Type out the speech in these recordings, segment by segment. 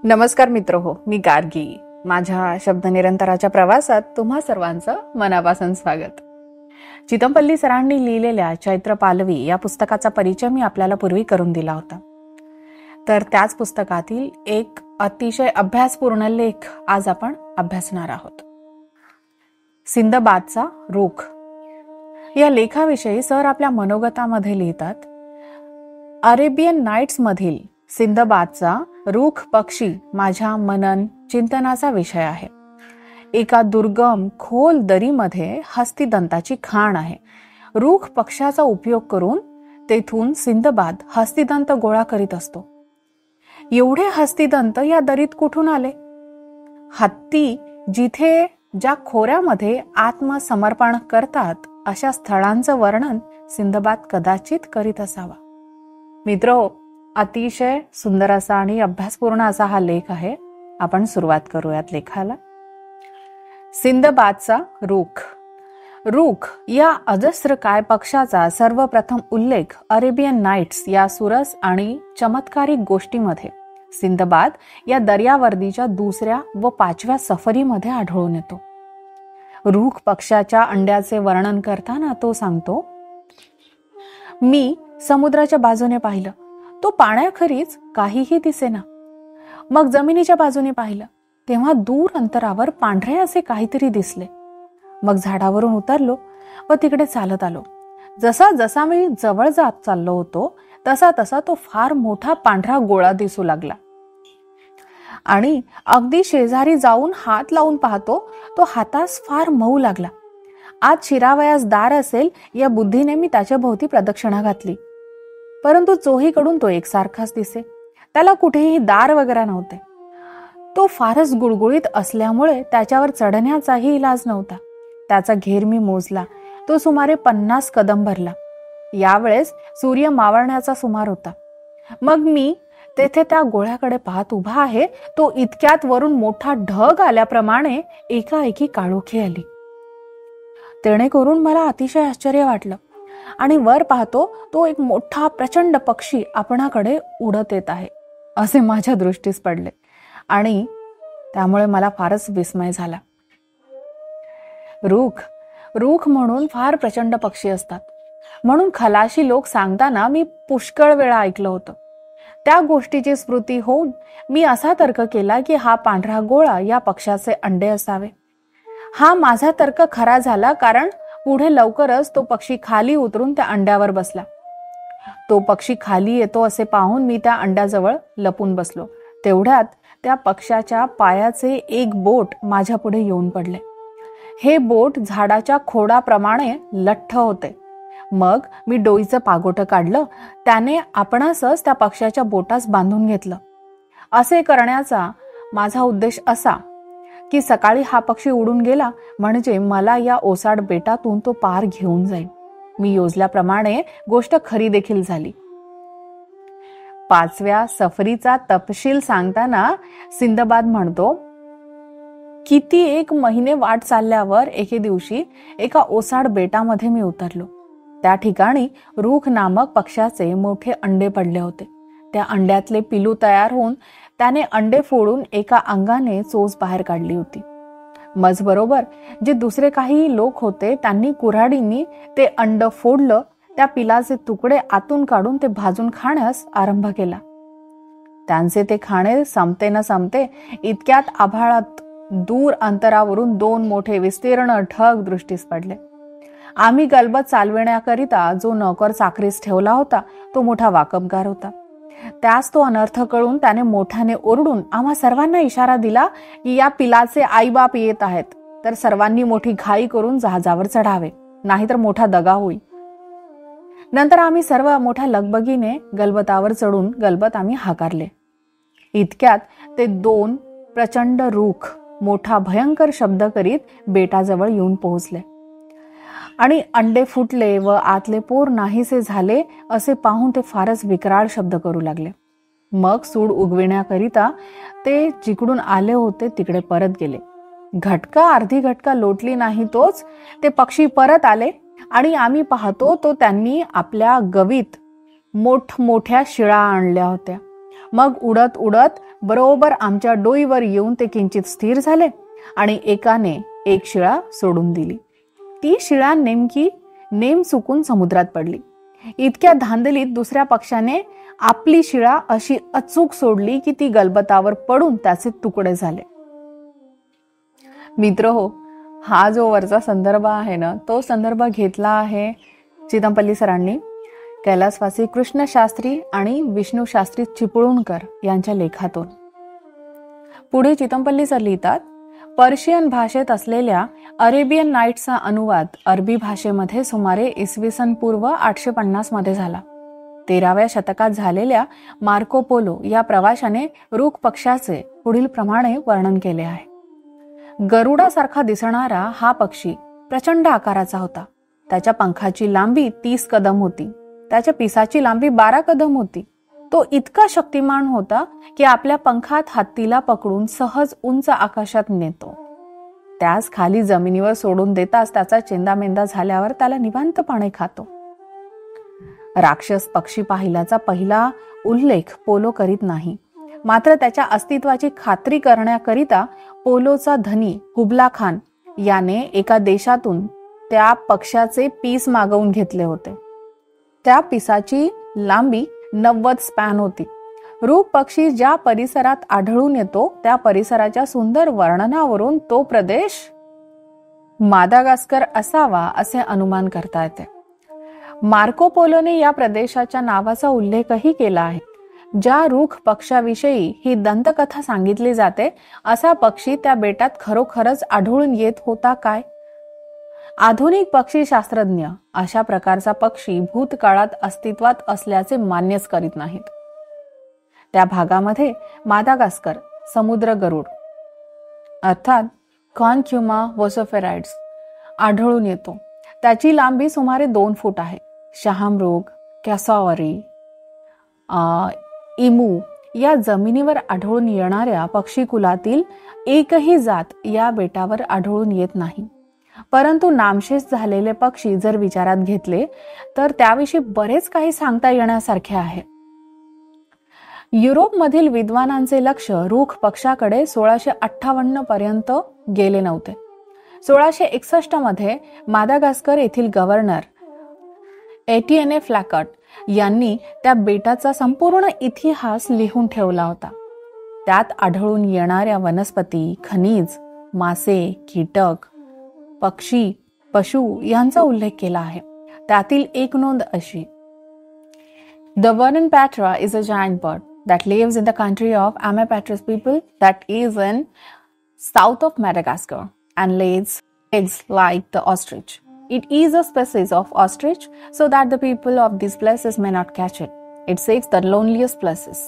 नमस्कार मित्र हो, मी गार्गी. माझ्या शब्दनिरंतराच्या प्रवासात तुम्हा सर्वांचं मनापासून स्वागत. चितमपल्ली सरांनी लिहिलेल्या चैत्र पालवी या पुस्तकाचा परिचय मी आपल्याला पूर्वी करून दिला होता. तर त्याच पुस्तकातील एक अतिशय अभ्यासपूर्ण लेख आज आपण अभ्यासणार आहोत. सिंदबादचा रूख या लेखाविषयी सर आपल्या मनोगतामध्ये लिहितात, अरेबियन नाईट्स मधील सिंदबादचा रूख पक्षी माझ्या मनन चिंतनाचा विषय आहे. एका दुर्गम खोल दरीमध्ये हस्तिदंताची खाण आहे. रूख पक्षाचा उपयोग करून तेथून सिंदबाद हस्तिदंत गोळा करीत असतो. एवढे हस्तिदंत या दरीत कुठून आले? हत्ती जिथे ज्या खोऱ्यामध्ये आत्मसमर्पण करतात अशा स्थळांचं वर्णन सिंदबाद कदाचित करीत असावा. मित्र, अतिशय सुंदर असा आणि अभ्यासपूर्ण असा हा लेख आहे. आपण सुरुवात करूयात लेखाला. सिंदबादचा रूख. रूख या अजस्र काय पक्षाचा सर्वप्रथम उल्लेख अरेबियन नाईट्स या सुरस आणि चमत्कारिक गोष्टीमध्ये सिंदबाद या दर्यावर्दीच्या दुसऱ्या व पाचव्या सफरीमध्ये आढळून येतो. रूख पक्षाच्या अंड्याचे वर्णन करताना तो सांगतो, मी समुद्राच्या बाजूने पाहिलं, तो पाण्याखरीच काहीही दिसेना. मग जमिनीच्या बाजूने पाहिलं, तेव्हा दूर अंतरावर पांढरे असे काहीतरी दिसले. मग झाडावरून उतरलो व तिकडे चालत आलो. जसा जसा मी जवळ जात चाललो होतो तसा तसा तो फार मोठा पांढरा गोळा दिसू लागला आणि अगदी शेजारी जाऊन हात लावून पाहतो, तो हातास फार मऊ लागला. आत शिरावयास दार असेल या बुद्धीने मी त्याच्या भोवती प्रदक्षिणा घातली, परंतु चोहीकडून तो एकसारखाच दिसे. त्याला कुठेही दार वगैरे नव्हते. तो फारच गुळगुळीत असल्यामुळे त्याच्यावर चढण्याचाही इलाज नव्हता. त्याचा घेर मी मोजला, तो सुमारे 50 कदम भरला. यावेळेस सूर्य मावळण्याचा सुमार होता. मग मी तेथे त्या गोळ्याकडे पाहत उभा आहे, तो इतक्यात वरून मोठा ढग आल्याप्रमाणे एकाएकी काळोखी आली. तेणे करून मला अतिशय आश्चर्य वाटलं आणि वर पाहतो, तो एक मोठा प्रचंड पक्षी आपणाकडे उडत येत आहे असे माझ्या दृष्टीस पडले आणि त्यामुळे मला फारच विस्मय झाला. रूख म्हणून फार प्रचंड पक्षी असतात म्हणून खलाशी लोक सांगताना मी पुष्कळ वेळा ऐकलं होतं. त्या गोष्टीची स्मृती होऊन मी असा तर्क केला की हा पांढरा गोळा या पक्षाचे अंडे असावे. हा माझा तर्क खरा झाला, कारण पुढे लवकरच तो पक्षी खाली उतरून त्या अंड्यावर बसला. तो पक्षी खाली येतो असे पाहून मी त्या अंड्याजवळ लपून बसलो. तेवढ्यात त्या पक्षाच्या पायाचे एक बोट माझ्या पुढे येऊन पडले. हे बोट झाडाच्या खोडाप्रमाणे लठ्ठ होते. मग मी डोईचं पागोटं काढलं, त्याने आपणासच त्या पक्षाच्या बोटास बांधून घेतलं. असे करण्याचा माझा उद्देश असा की सकाळी हा पक्षी उडून गेला म्हणजे मला या ओसाड बेटातून तो पार घेऊन जाईल. मी योजल्याप्रमाणे गोष्ट खरी देखील झाली. 5व्या सफरीचा तपशील सांगताना सिंदबाद म्हणतो, किती 1 महिने वाट चालल्यावर एके दिवशी एका ओसाड बेटामध्ये मी उतरलो. त्या ठिकाणी रूख नामक पक्षाचे मोठे अंडे पडले होते. त्या अंड्यातले पिलू तयार होऊन त्याने अंडे फोडून एका अंगाने चोच बाहेर काढली होती. मजबरोबर जे दुसरे काही लोक होते त्यांनी कुऱ्हाडींनी ते अंड फोडलं. त्या पिलाचे तुकडे आतून काढून ते भाजून खाण्यास आरंभ केला. त्यांचे ते खाणे संपते न संपते इतक्यात आभाळात दूर अंतरावरून 2 मोठे विस्तीर्ण ढग दृष्टीस पडले. आम्ही गलबत चालविण्याकरिता जो नौकर चाकरीस ठेवला होता तो मोठा वाकबगार होता. त्यास तो अनर्थ कळून त्याने मोठ्याने ओरडून आम्हा सर्वांना इशारा दिला की या पिलाचे आईबाप येत आहेत, तर सर्वांनी मोठी घाई करून जहाजावर चढावे, नाहीतर मोठा दगा होईल. नंतर आम्ही सर्व मोठ्या लगबगीने गलबतावर चढून गलबत आम्ही हाकारले. इतक्यात ते 2 प्रचंड रूख मोठा भयंकर शब्द करीत बेटाजवळ येऊन पोहोचले आणि अंडे फुटले व आतले पोर नाहीसे झाले असे पाहून ते फारच विक्राळ शब्द करू लागले. मग सूड उगविण्याकरिता ते जिकडून आले होते तिकडे परत गेले. घटका अर्धी घटका लोटली नाही तोच ते पक्षी परत आले आणि आम्ही पाहतो तो त्यांनी आपल्या गवीत मोठमोठ्या शिळा आणल्या होत्या. मग उडत उडत बरोबर आमच्या डोईवर येऊन ते किंचित स्थिर झाले आणि एकाने एक शिळा सोडून दिली. ती शिळा नेम चुकून समुद्रात पडली. इतक्या धांदलीत दुसऱ्या पक्षाने आपली शिळा अशी अचूक सोडली की ती गलबतावर पडून त्याचे तुकडे झाले. मित्र हो, हा जो वरचा संदर्भ आहे ना, तो संदर्भ घेतला आहे चितमपल्ली सरांनी कैलासवासी कृष्ण शास्त्री आणि विष्णू शास्त्री चिपळूणकर यांच्या लेखातून. पुढे चितमपल्ली सर लिहितात, पर्शियन भाषेत असलेल्या अरेबियन नाईट्सचा अनुवाद अरबी भाषेमध्ये सुमारे इसवी पूर्व 850 मध्ये झाला. 13व्या शतकात झालेल्या मार्को पोलो या प्रवाशाने रूख पक्षाचे पुढील प्रमाणे वर्णन केले आहे. गरुडासारखा दिसणारा हा पक्षी प्रचंड आकाराचा होता. त्याच्या पंखाची लांबी 30 कदम होती. त्याच्या पिसाची लांबी 12 कदम होती. तो इतका शक्तिमान होता की आपल्या पंखात हत्तीला पकडून सहज उंच आकाशात नेतो. त्यास खाली जमिनीवर सोडून देताच त्याचा चेंदामेंदा झाल्यावर त्याला निवांतपणे खातो. राक्षस पक्षी पाहिल्याचा पहिला उल्लेख पोलो करीत नाही. मात्र त्याच्या अस्तित्वाची खात्री करण्याकरिता पोलोचा धनी हुबला खान याने एका देशातून त्या पक्षाचे पीस मागवून घेतले होते. त्या पिसाची लांबी 90 स्पॅन होती. रूख पक्षी ज्या परिसरात आढळून येतो त्या परिसराच्या सुंदर वर्णनावरून तो प्रदेश मादागास्कर असावा असे अनुमान करता येते. मार्को पोलोने या प्रदेशाच्या नावाचा उल्लेखही केला आहे. ज्या रूख पक्षाविषयी ही दंतकथा सांगितली जाते असा पक्षी त्या बेटात खरोखरच आढळून येत होता काय? आधुनिक पक्षी शास्त्रज्ञ अशा प्रकारचा पक्षी भूतकाळात अस्तित्वात असल्याचे मान्यच करीत नाहीत. त्या भागामध्ये मादागास्कर समुद्र गरुड अर्थात कॉन्क्युमा वोसोफेराइड्स आढळून येतो. त्याची लांबी सुमारे 2 फूट आहे. शहामृग, कॅसॉवरी, इमू या जमिनीवर आढळून येणाऱ्या पक्षी कुलातील एकही जात या बेटावर आढळून येत नाही. परंतु नामशेष झालेले पक्षी जर विचारात घेतले तर त्याविषयी बरेच काही सांगता येण्यासारखे आहे. युरोपमधील विद्वानांचे लक्ष रूख पक्षाकडे 1658 पर्यंत गेले नव्हते. 1661 मध्ये मादागास्कर येथील गव्हर्नर एटिएने फ्लॅकट यांनी त्या बेटाचा संपूर्ण इतिहास लिहून ठेवला होता. त्यात आढळून येणाऱ्या वनस्पती, खनिज, मासे, कीटक, पक्षी, पशु यांचा उल्लेख केला आहे. त्यातील एक नोंद अशी: The Vernon patra is a giant bird that lives in the country of Amapatris people that is in south of Madagascar and lays eggs like the ostrich. It is a species of ostrich so that the people of these places may not catch it. It seeks the loneliest places.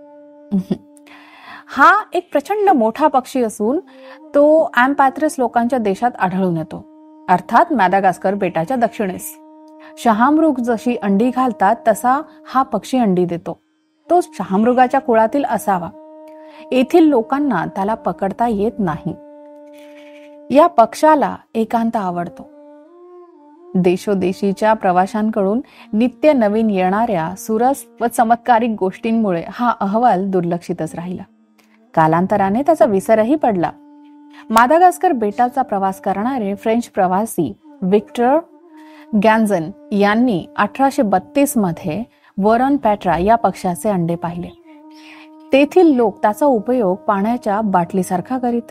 हा एक प्रचंड मोठा पक्षी असून तो एम्पॅथ्रिस लोकांच्या देशात आढळून येतो, अर्थात मॅदागास्कर बेटाच्या दक्षिणेस. शहामृग जशी अंडी घालतात तसा हा पक्षी अंडी देतो. तो शहामृगाच्या कुळातील असावा. येथील लोकांना त्याला पकडता येत नाही. या पक्षाला एकांत आवडतो. देशोदेशीच्या प्रवाशांकडून नित्य नवीन येणाऱ्या सुरस व चमत्कारिक गोष्टींमुळे हा अहवाल दुर्लक्षितच राहिला. कालांतराने त्याचा विसरही पडला. मादागास्कर बेटाचा प्रवास करणारे फ्रेंच प्रवासी विक्टर गॅन्झन यांनी 1832 मध्ये वरन पॅट्रा या पक्षाचे अंडे पाहिले. तेथील लोक त्याचा उपयोग पाण्याच्या बाटलीसारखा करीत.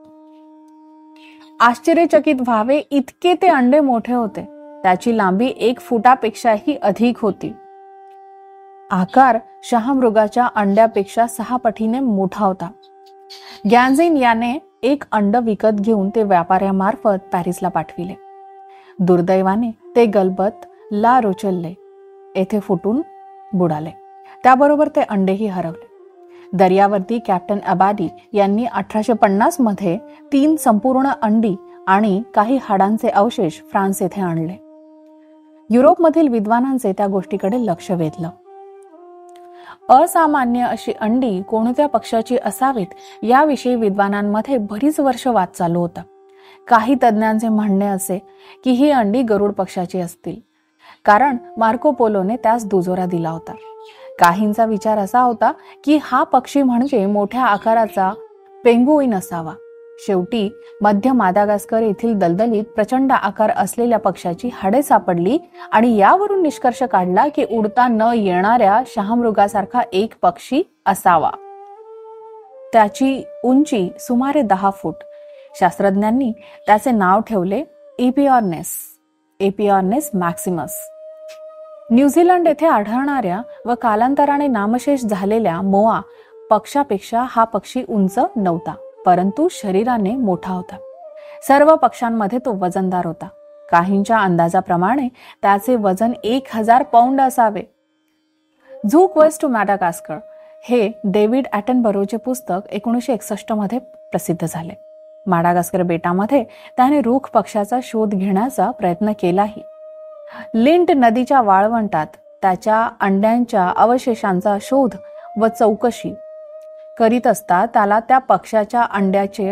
आश्चर्यचकित व्हावे इतके ते अंडे मोठे होते. त्याची लांबी 1 फुटापेक्षाही अधिक होती. आकार शहामृगाच्या अंड्यापेक्षा 6 पटीने मोठा होता. गॅन्झिन याने एक अंड विकत घेऊन ते व्यापाऱ्यामार्फत पॅरिसला पाठविले. दुर्दैवाने ते गलबत ला रोचेल्ले येथे फुटून बुडाले. त्याबरोबर ते अंडेही हरवले. दर्यावर्ती कॅप्टन अबादी यांनी 1850 मध्ये 3 संपूर्ण अंडी आणि काही हाडांचे अवशेष फ्रान्स येथे आणले. युरोपमधील विद्वानांचे त्या गोष्टीकडे लक्ष वेधलं. असामान्य अशी अंडी कोणत्या पक्षाची असावीत याविषयी विद्वानांमध्ये बरीच वर्ष वाद चालू होता. काही तज्ञांचे म्हणणे असे की ही अंडी गरुड पक्षाची असतील, कारण मार्को पोलोने त्यास दुजोरा दिला होता. काहींचा विचार असा होता की हा पक्षी म्हणजे मोठ्या आकाराचा पेंगुइन असावा. शेवटी मध्य मादागास्कर येथील दलदलीत प्रचंड आकार असलेल्या पक्षाची हाडे सापडली आणि यावरून निष्कर्ष काढला की उडता न येणाऱ्या शहामृगासारखा एक पक्षी असावा. त्याची उंची सुमारे 10 फूट. शास्त्रज्ञांनी त्याचे नाव ठेवले एपिऑर्नेस मॅक्सिमस. न्यूझीलंड येथे आढळणाऱ्या व कालांतराने नामशेष झालेल्या मोआ पक्षापेक्षा हा पक्षी उंच नव्हता, परंतु शरीराने मोठा होता. सर्व पक्ष्यांमध्ये तो वजनदार होता. काहींच्या अंदाजाप्रमाणे त्याचे वजन 1000 पौंड असावे. झू क्वेस्ट टू मॅडागास्कर हे डेव्हिड ॲटनबरोचे पुस्तक 1961 मध्ये प्रसिद्ध झाले. माडागास्कर बेटामध्ये त्याने रूख पक्षाचा शोध घेण्याचा प्रयत्न केलाही. लिंट नदीच्या वाळवंटात त्याच्या अंड्यांच्या अवशेषांचा शोध व चौकशी करीत असता त्याला त्या पक्षाच्या अंड्याचे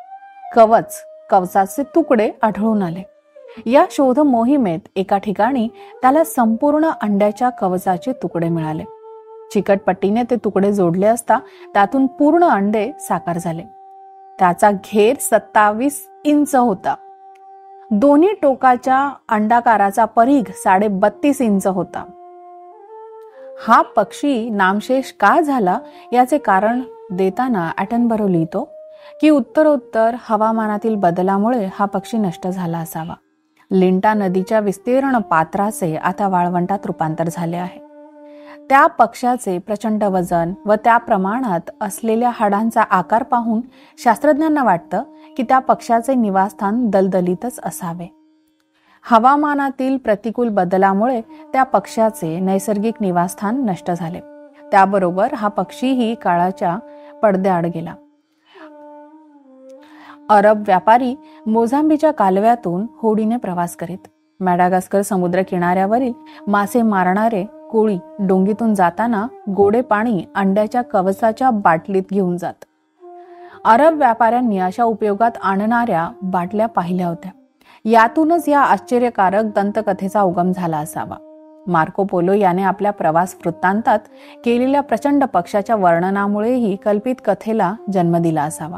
कवचाचे तुकडे आढळून आले. या शोध मोहिमेत एका ठिकाणी त्याला संपूर्ण अंड्याच्या कवचाचे तुकडे मिळाले. चिकटपट्टीने ते तुकडे जोडले असता त्यातून पूर्ण अंडे साकार झाले. त्याचा घेर 27 इंच होता. दोन्ही टोकाच्या अंडाकाराचा परीघ 32.5 इंच होता. हा पक्षी नामशेष का झाला याचे कारण देताना ॲटनबरो लिहितो की उत्तरोत्तर हवामानातील बदलामुळे हा पक्षी नष्ट झाला असावा. लिंटा नदीच्या विस्तीर्ण पात्राचे आता वाळवंटात रूपांतर झाले आहे. त्या पक्षाचे प्रचंड वजन व त्या प्रमाणात असलेल्या हाडांचा आकार पाहून शास्त्रज्ञांना वाटतं की त्या पक्षाचे निवासस्थान दलदलीतच असावे. हवामानातील प्रतिकूल बदलामुळे त्या पक्षाचे नैसर्गिक निवासस्थान नष्ट झाले. त्याबरोबर हा पक्षीही काळाच्या पडद्याआड गेला. अरब व्यापारी मोझांबीच्या कालव्यातून होडीने प्रवास करीत मॅडागास्कर समुद्र किनाऱ्यावरील मासे मारणारे कोळी डोंगीतून जाताना गोडे पाणी अंड्याच्या कवचाच्या बाटलीत घेऊन जात. अरब व्यापाऱ्यांनी अशा उपयोगात आणणाऱ्या बाटल्या पाहिल्या होत्या. यातूनच या आश्चर्यकारक दंतकथेचा उगम झाला असावा. मार्को पोलो याने आपल्या प्रवास वृत्तांतात केलेल्या प्रचंड पक्षाच्या वर्णनामुळेही कल्पित कथेला जन्म दिला असावा.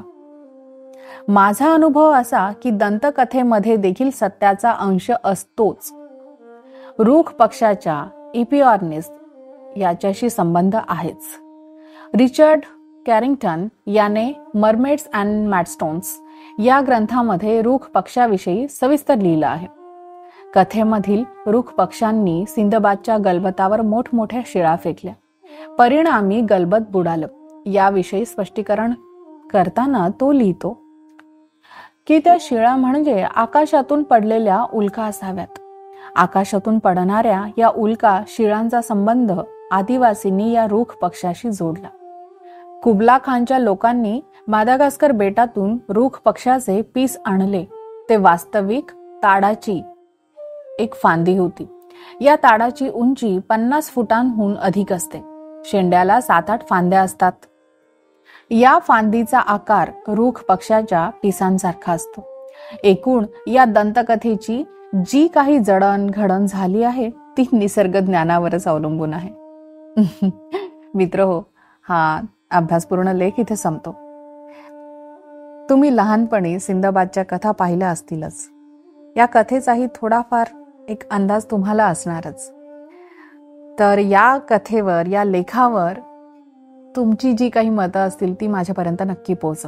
माझा अनुभव असा की दंतकथेमध्ये देखील सत्याचा अंश असतोच. रूख पक्षाच्या एपिऑर्नेस याच्याशी संबंध आहेच. रिचर्ड कॅरिंग्टन याने मर्मेड्स अँड मॅडस्टोन्स या ग्रंथामध्ये रूख पक्षाविषयी सविस्तर लिहिलं आहे. कथेमधील रूख पक्षांनी सिंदबादच्या गलबतावर मोठमोठ्या शिळा फेकल्या. परिणामी गलबत बुडालं. याविषयी स्पष्टीकरण करताना तो लिहितो की त्या शिळा म्हणजे आकाशातून पडलेल्या उल्का असाव्यात. आकाशातून पडणाऱ्या या उल्का शिळांचा संबंध आदिवासींनी या रूख पक्षाशी जोडला. कुबला खानच्या लोकांनी मादागास्कर बेटातून रूख पक्षाचे पीस आणले. ते वास्तविक ताडाची एक फांदी होती. या ताडाची उंची 50 फुटांहून अधिक असते. शेंड्याला 7-8 फांद्या असतात. या फांदीचा आकार रूख पक्षाच्या पिसांसारखा असतो. एकूण या दंतकथेची जी काही जडणघडण झाली आहे ती निसर्ग ज्ञानावरच अवलंबून आहे. मित्रहो, हा अभ्यासपूर्ण लेख इथे संपतो. तुम्ही लहानपणी सिंदबादच्या कथा पाहिल्या असतीलच. या कथेचाही थोडाफार एक अंदाज तुम्हाला असणारच. तर या कथेवर, या लेखावर तुमची जी काही मतं असतील ती माझ्यापर्यंत नक्की पोहोचवा.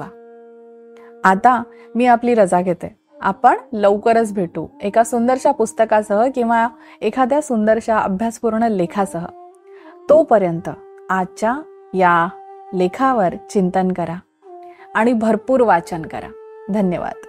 आता मी आपली रजा घेते. आपण लवकरच भेटू एका सुंदरशा पुस्तकासह किंवा एखाद्या सुंदरशा अभ्यासपूर्ण लेखासह. तोपर्यंत आजच्या या लेखावर चिंतन करा आणि भरपूर वाचन करा. धन्यवाद.